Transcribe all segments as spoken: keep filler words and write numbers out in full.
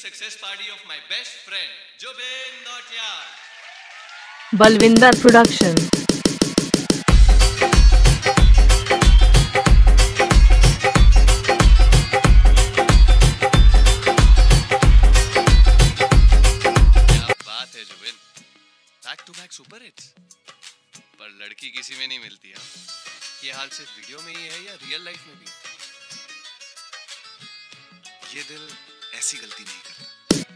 success party of my best friend, jubain, nutiyal. Balvinder Production. क्या बात है Zubin, back to back super hits. पर लड़की किसी में नहीं मिलती है। ये हाल सिर्फ वीडियो में ही है या रियल लाइफ में भी? ये दिल ऐसी गलती नहीं करता।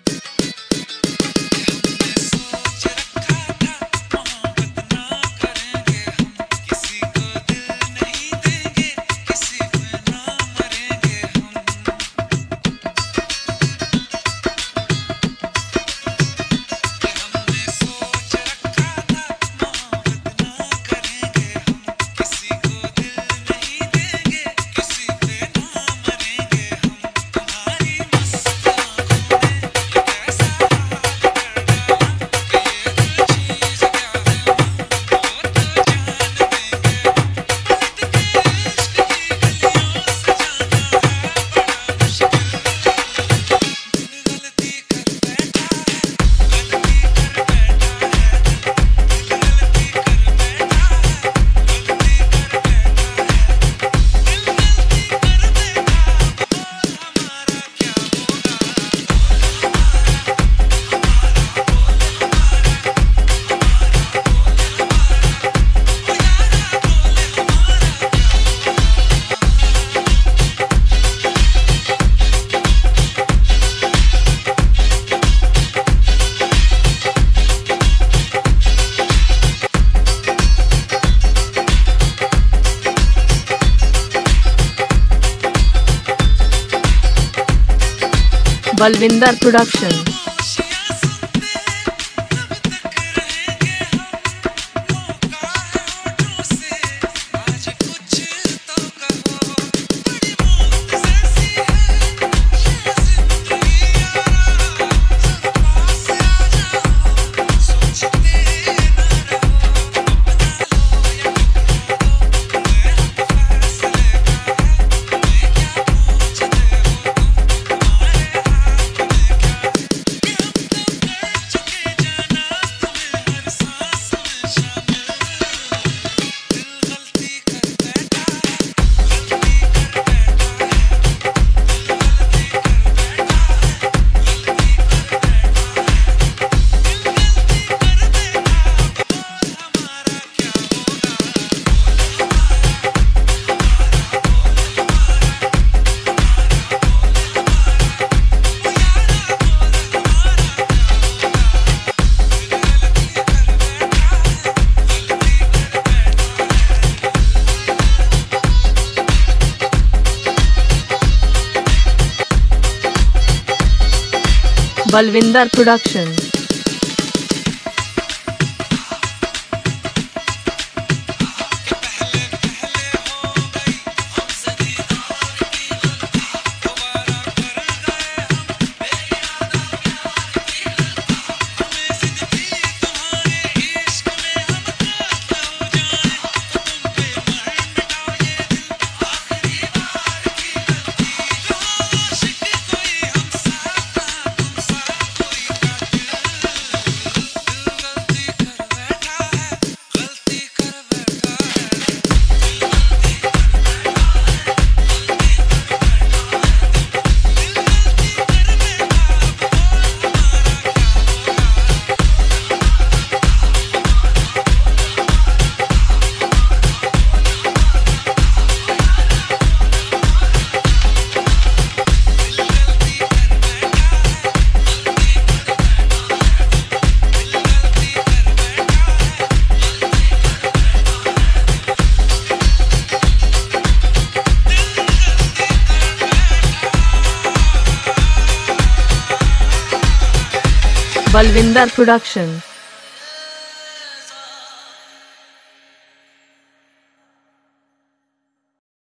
Balvinder Production. Balvinder Production. Balvinder Production.